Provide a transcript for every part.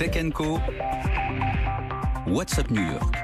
Tech & Co. What's Up New York.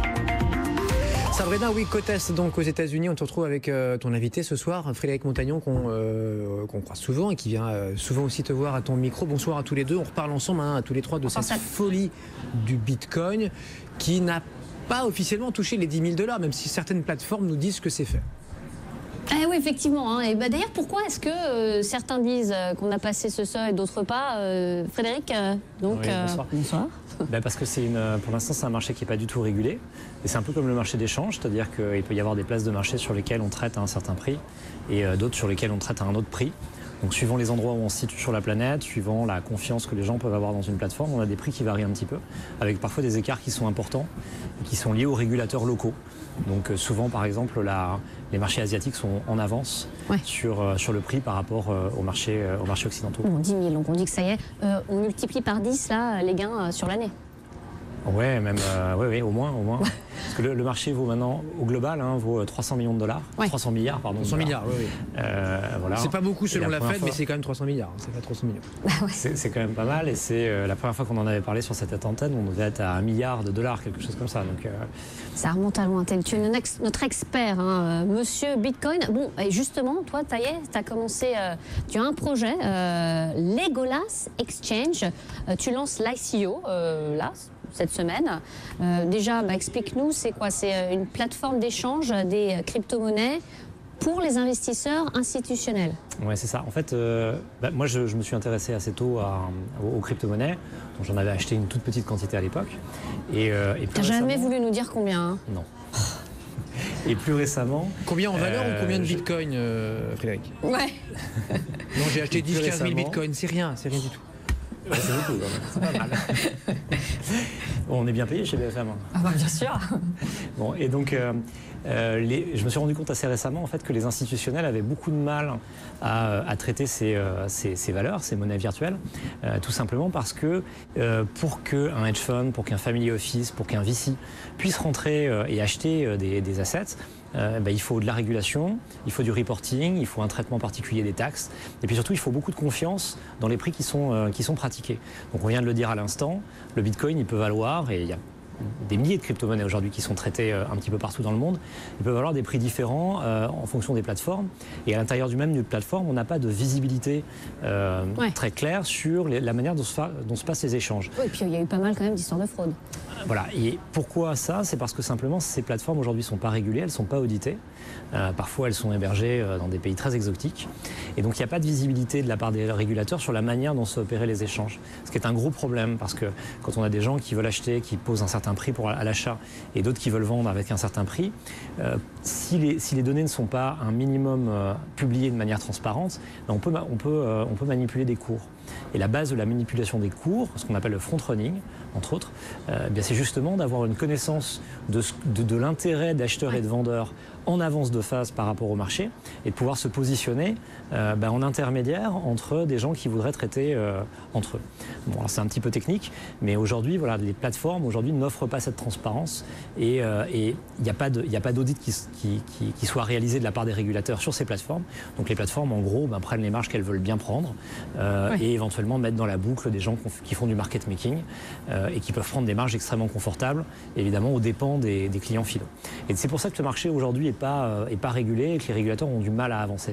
Sabrina, oui, Cotes, donc aux États-Unis, on te retrouve avec ton invité ce soir, Frédéric Montagnon, qu'on croise souvent et qui vient souvent aussi te voir à ton micro. Bonsoir à tous les deux. On reparle ensemble, à tous les trois, de cette folie du Bitcoin qui n'a pas officiellement touché les 10 000 $, même si certaines plateformes nous disent que c'est fait. Ah oui, effectivement. Et d'ailleurs, pourquoi est-ce que certains disent qu'on a passé ce seuil et d'autres pas Frédéric, donc, oui, bonsoir. Parce que pour l'instant, c'est un marché qui n'est pas du tout régulé. Et c'est un peu comme le marché d'échange, c'est-à-dire qu'il peut y avoir des places de marché sur lesquelles on traite à un certain prix et d'autres sur lesquelles on traite à un autre prix. Donc suivant les endroits où on se situe sur la planète, suivant la confiance que les gens peuvent avoir dans une plateforme, on a des prix qui varient un petit peu, avec parfois des écarts qui sont importants et qui sont liés aux régulateurs locaux. Donc souvent, par exemple, les marchés asiatiques sont en avance sur le prix par rapport aux marchés occidentaux. Bon, 10 000, donc on dit que ça y est, on multiplie par 10 là, les gains sur l'année. Ouais, même, oui, au moins. Parce que le marché vaut maintenant, au global, vaut 300 millions de $. 300 milliards, pardon. 300 milliards, oui. Voilà. C'est pas beaucoup selon la Fed, fois... mais c'est quand même 300 milliards. C'est pas 300 millions. C'est quand même pas mal. Et c'est la première fois qu'on en avait parlé sur cette antenne, on devait être à $1 milliard, quelque chose comme ça. Donc, ça remonte à loin. Tu es notre expert, monsieur Bitcoin. Bon, et justement, toi, tu as commencé, tu as un projet, Legolas Exchange. Tu lances l'ICO, là, cette semaine. Déjà, explique-nous, c'est quoi? C'est une plateforme d'échange des crypto-monnaies pour les investisseurs institutionnels. Oui, c'est ça. En fait, moi, je me suis intéressé assez tôt aux crypto-monnaies. Donc, j'en avais acheté une toute petite quantité à l'époque. Et tu n'as jamais voulu nous dire combien, Non. Et plus récemment... Combien en valeur ou combien de bitcoin, Frédéric? Ouais. Non, j'ai acheté 10-15 000 bitcoins. C'est rien du tout. Ouais, c'est beaucoup, quand même. C'est pas mal. Bon, on est bien payé chez BFM. Ah bah, bien sûr. Bon, et donc, je me suis rendu compte assez récemment en fait, que les institutionnels avaient beaucoup de mal à traiter ces valeurs, ces monnaies virtuelles, tout simplement parce que pour qu'un hedge fund, pour qu'un family office, pour qu'un VC puisse rentrer et acheter des assets, il faut de la régulation, il faut du reporting, il faut un traitement particulier des taxes, et puis surtout il faut beaucoup de confiance dans les prix qui sont pratiqués. Donc on vient de le dire à l'instant, le Bitcoin il peut valoir, et il y a des milliers de crypto-monnaies aujourd'hui qui sont traitées un petit peu partout dans le monde, ils peuvent avoir des prix différents en fonction des plateformes. Et à l'intérieur du même plateforme, on n'a pas de visibilité très claire sur la manière dont se passent les échanges. Oui, et puis il y a eu pas mal quand même d'histoires de fraude. Voilà. Et pourquoi ça? C'est parce que simplement ces plateformes aujourd'hui ne sont pas régulées, elles ne sont pas auditées. Parfois elles sont hébergées dans des pays très exotiques. Et donc il n'y a pas de visibilité de la part des régulateurs sur la manière dont s'opéraient les échanges. Ce qui est un gros problème parce que quand on a des gens qui veulent acheter, qui posent un certain prix à l'achat et d'autres qui veulent vendre avec un certain prix, si les données ne sont pas un minimum publiées de manière transparente, on peut manipuler des cours. Et la base de la manipulation des cours, ce qu'on appelle le front-running, entre autres, c'est justement d'avoir une connaissance de l'intérêt d'acheteurs et de vendeurs en avance de phase par rapport au marché et de pouvoir se positionner en intermédiaire entre des gens qui voudraient traiter entre eux. Bon, alors c'est un petit peu technique, mais aujourd'hui, voilà, les plateformes n'offrent pas cette transparence et il n'y a pas d'audit qui soit réalisé de la part des régulateurs sur ces plateformes. Donc les plateformes, en gros, prennent les marges qu'elles veulent bien prendre et éventuellement mettre dans la boucle des gens qui font du market making et qui peuvent prendre des marges extrêmement confortables, évidemment aux dépens des clients finaux. Et c'est pour ça que le marché aujourd'hui est pas régulé et que les régulateurs ont du mal à avancer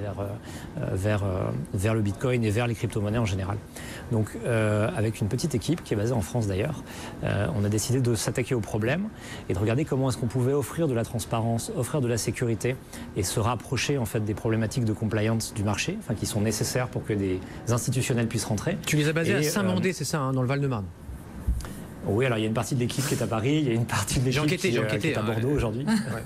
vers le Bitcoin et vers les crypto-monnaies en général. Donc avec une petite équipe qui est basée en France d'ailleurs, on a décidé de s'attaquer au problème et de regarder comment est-ce qu'on pouvait offrir de la transparence, offrir de la sécurité et se rapprocher en fait des problématiques de compliance du marché, qui sont nécessaires pour que des institutionnels puissent rentrer. Tu les as basés à Saint-Mandé, c'est ça, dans le Val-de-Marne? Oui, alors il y a une partie de l'équipe qui est à Paris, il y a une partie de l'équipe qui est à Bordeaux aujourd'hui.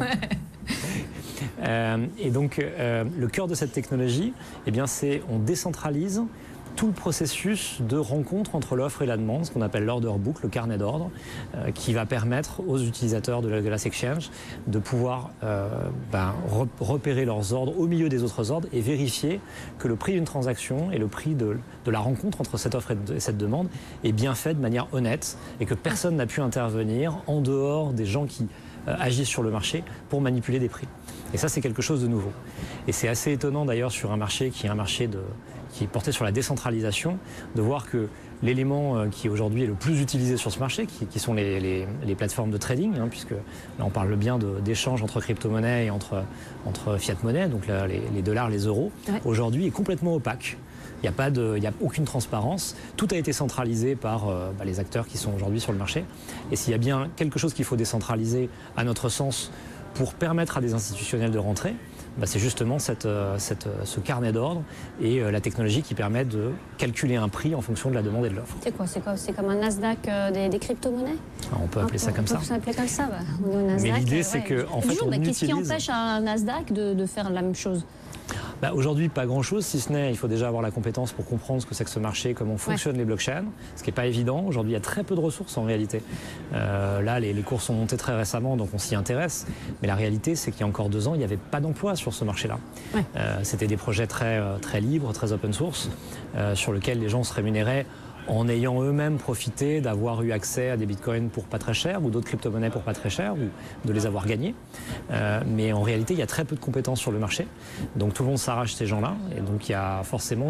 Et donc, le cœur de cette technologie, c'est on décentralise tout le processus de rencontre entre l'offre et la demande, ce qu'on appelle l'order book, le carnet d'ordre, qui va permettre aux utilisateurs de Legolas Exchange de pouvoir repérer leurs ordres au milieu des autres ordres et vérifier que le prix d'une transaction et le prix de la rencontre entre cette offre et cette demande est bien fait de manière honnête et que personne n'a pu intervenir en dehors des gens qui agissent sur le marché pour manipuler des prix. Et ça, c'est quelque chose de nouveau. Et c'est assez étonnant d'ailleurs sur un marché qui est un marché qui est porté sur la décentralisation, de voir que l'élément qui aujourd'hui est le plus utilisé sur ce marché, qui sont les plateformes de trading, puisque là on parle bien d'échanges entre crypto-monnaies et entre fiat-monnaie, donc là, les dollars, les euros, aujourd'hui est complètement opaque. Il n'y a aucune transparence. Tout a été centralisé par les acteurs qui sont aujourd'hui sur le marché. Et s'il y a bien quelque chose qu'il faut décentraliser, à notre sens, pour permettre à des institutionnels de rentrer, c'est justement ce carnet d'ordre et la technologie qui permet de calculer un prix en fonction de la demande et de l'offre. C'est quoi? C'est comme un Nasdaq des crypto-monnaies? On peut appeler ça comme ça. On peut s'appeler comme ça. Nasdaq, mais l'idée, c'est que en fait, on utilise... Qu'est-ce qui empêche un Nasdaq de faire la même chose? Aujourd'hui, pas grand-chose, si ce n'est il faut déjà avoir la compétence pour comprendre ce que c'est que ce marché, comment fonctionnent les blockchains, ce qui n'est pas évident. Aujourd'hui, il y a très peu de ressources en réalité. Là, les cours sont montés très récemment, donc on s'y intéresse. Mais la réalité, c'est qu'il y a encore 2 ans, il n'y avait pas d'emploi sur ce marché-là. C'était des projets très libres, très open source, sur lesquels les gens se rémunéraient en ayant eux-mêmes profité d'avoir eu accès à des bitcoins pour pas très cher ou d'autres crypto-monnaies pour pas très cher ou de les avoir gagnés. Mais en réalité, il y a très peu de compétences sur le marché. Donc tout le monde s'arrache ces gens-là. Et donc il y a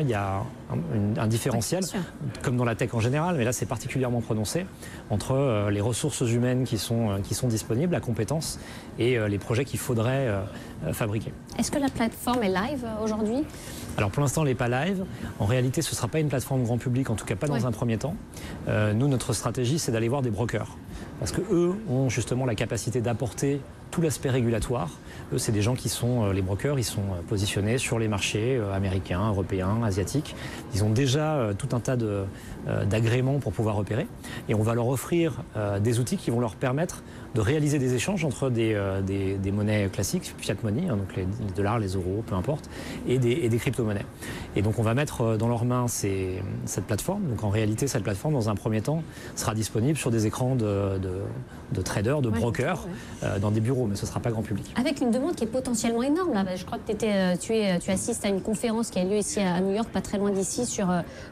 un différentiel, comme dans la tech en général, mais là c'est particulièrement prononcé, entre les ressources humaines qui sont disponibles, la compétence, et les projets qu'il faudrait fabriquer. Est-ce que la plateforme est live aujourd'hui ? Alors pour l'instant, elle n'est pas live. En réalité, ce ne sera pas une plateforme grand public, en tout cas pas dans un premier temps. Nous, notre stratégie, c'est d'aller voir des brokers. Parce qu'eux ont justement la capacité d'apporter tout l'aspect régulatoire. Eux, c'est des gens qui sont, les brokers, ils sont positionnés sur les marchés américains, européens, asiatiques. Ils ont déjà tout un tas d'agréments pour pouvoir opérer. Et on va leur offrir des outils qui vont leur permettre de réaliser des échanges entre des monnaies classiques, fiat money, donc les dollars, les euros, peu importe, et des crypto-monnaies. Et donc on va mettre dans leurs mains cette plateforme. Donc en réalité, cette plateforme, dans un premier temps, sera disponible sur des écrans de traders, de brokers, dans des bureaux, mais ce ne sera pas grand public. Avec une demande qui est potentiellement énorme. Là. Je crois que tu assistes à une conférence qui a lieu ici à New York, pas très loin d'ici, sur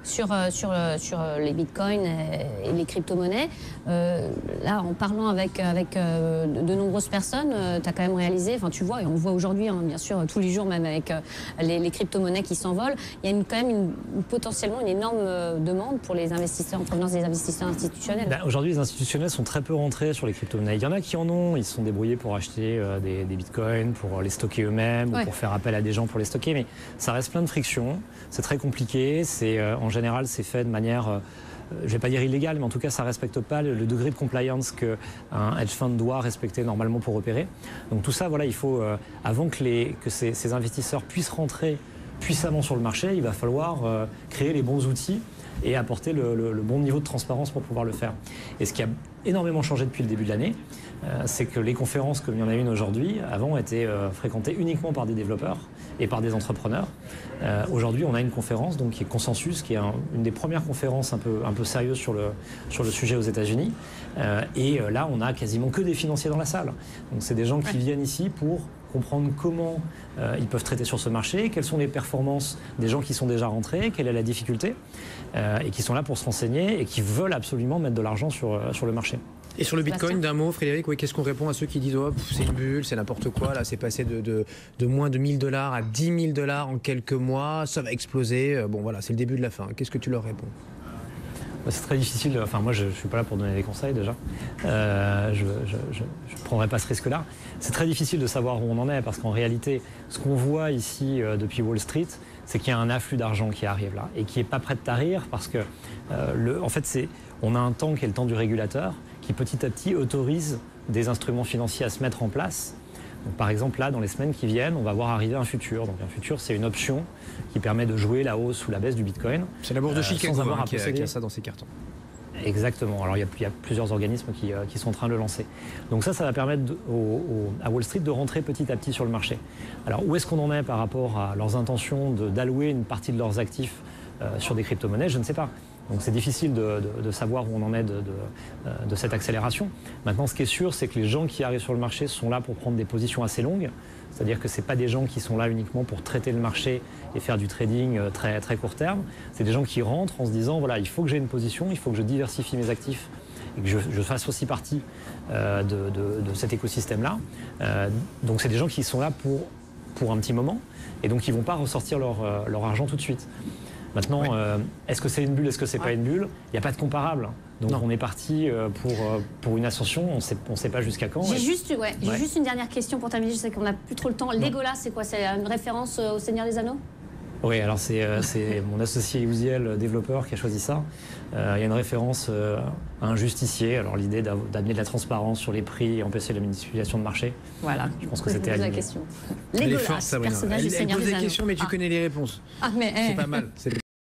les bitcoins et les crypto-monnaies. Là, en parlant avec de nombreuses personnes, tu as quand même réalisé, enfin tu vois, et on voit aujourd'hui, bien sûr, tous les jours, même avec les crypto-monnaies qui s'envolent, il y a quand même potentiellement une énorme demande pour les investisseurs en provenance des investisseurs institutionnels. Aujourd'hui, les institutionnels sont très peu rentrés sur les crypto-monnaies. Il y en a qui en ont, ils se sont débrouillés pour acheter des bitcoins, pour les stocker eux-mêmes, ou pour faire appel à des gens pour les stocker, mais ça reste plein de frictions, c'est très compliqué, en général c'est fait de manière... je ne vais pas dire illégal, mais en tout cas, ça ne respecte pas le degré de compliance qu'un hedge fund doit respecter normalement pour opérer. Donc tout ça, voilà, il faut, avant que ces investisseurs puissent rentrer puissamment sur le marché, il va falloir créer les bons outils et apporter le bon niveau de transparence pour pouvoir le faire. Et ce qui a énormément changé depuis le début de l'année, c'est que les conférences, comme il y en a une aujourd'hui, avant étaient fréquentées uniquement par des développeurs et par des entrepreneurs. Aujourd'hui, on a une conférence donc, qui est Consensus, qui est une des premières conférences un peu sérieuses sur le sujet aux États-Unis. Et là, on a quasiment que des financiers dans la salle. Donc, c'est des gens qui viennent ici pour comprendre comment ils peuvent traiter sur ce marché, quelles sont les performances des gens qui sont déjà rentrés, quelle est la difficulté, et qui sont là pour se renseigner et qui veulent absolument mettre de l'argent sur le marché. Et sur le Bitcoin, d'un mot, Frédéric, qu'est-ce qu'on répond à ceux qui disent c'est une bulle, c'est n'importe quoi, là c'est passé de moins de 1 000 $ à 10 000 $ en quelques mois, ça va exploser, bon voilà, c'est le début de la fin. Qu'est-ce que tu leur réponds ? C'est très difficile, enfin moi je ne suis pas là pour donner des conseils déjà, je ne prendrai pas ce risque-là. C'est très difficile de savoir où on en est parce qu'en réalité, ce qu'on voit ici depuis Wall Street, c'est qu'il y a un afflux d'argent qui arrive là et qui n'est pas prêt de tarir parce que, en fait, on a un temps qui est le temps du régulateur qui petit à petit autorise des instruments financiers à se mettre en place. Donc, par exemple, là, dans les semaines qui viennent, on va voir arriver un futur. Donc un futur, c'est une option qui permet de jouer la hausse ou la baisse du Bitcoin. C'est la bourse de Chicago qui a ça dans ses cartons. Exactement. Alors il y a plusieurs organismes qui sont en train de le lancer. Donc ça va permettre à Wall Street de rentrer petit à petit sur le marché. Alors où est-ce qu'on en est par rapport à leurs intentions d'allouer une partie de leurs actifs sur des crypto-monnaies? Je ne sais pas. Donc c'est difficile de savoir où on en est de cette accélération. Maintenant, ce qui est sûr, c'est que les gens qui arrivent sur le marché sont là pour prendre des positions assez longues. C'est-à-dire que ce n'est pas des gens qui sont là uniquement pour traiter le marché et faire du trading très, très court terme. C'est des gens qui rentrent en se disant, voilà, il faut que j'ai une position, il faut que je diversifie mes actifs et que je fasse aussi partie de cet écosystème-là. Donc c'est des gens qui sont là pour un petit moment et donc ils ne vont pas ressortir leur argent tout de suite. Maintenant, est-ce que c'est une bulle, est-ce que c'est pas une bulle? Il n'y a pas de comparable. Donc on est parti pour une ascension, on ne sait pas jusqu'à quand. J'ai juste une dernière question pour terminer, je sais qu'on n'a plus trop le temps. Legolas, c'est quoi? C'est une référence au Seigneur des Anneaux? Oui, alors c'est mon associé Ouziel, développeur, qui a choisi ça. Il y a une référence à un justicier. Alors l'idée d'amener de la transparence sur les prix et empêcher la manipulation de marché. Voilà. Je pense que c'était la question. Elle est Legolas, forte, Sabrina. personnage du Elle Seigneur pose des des Anneaux. questions, mais tu connais les réponses. Ah, mais c'est pas mal.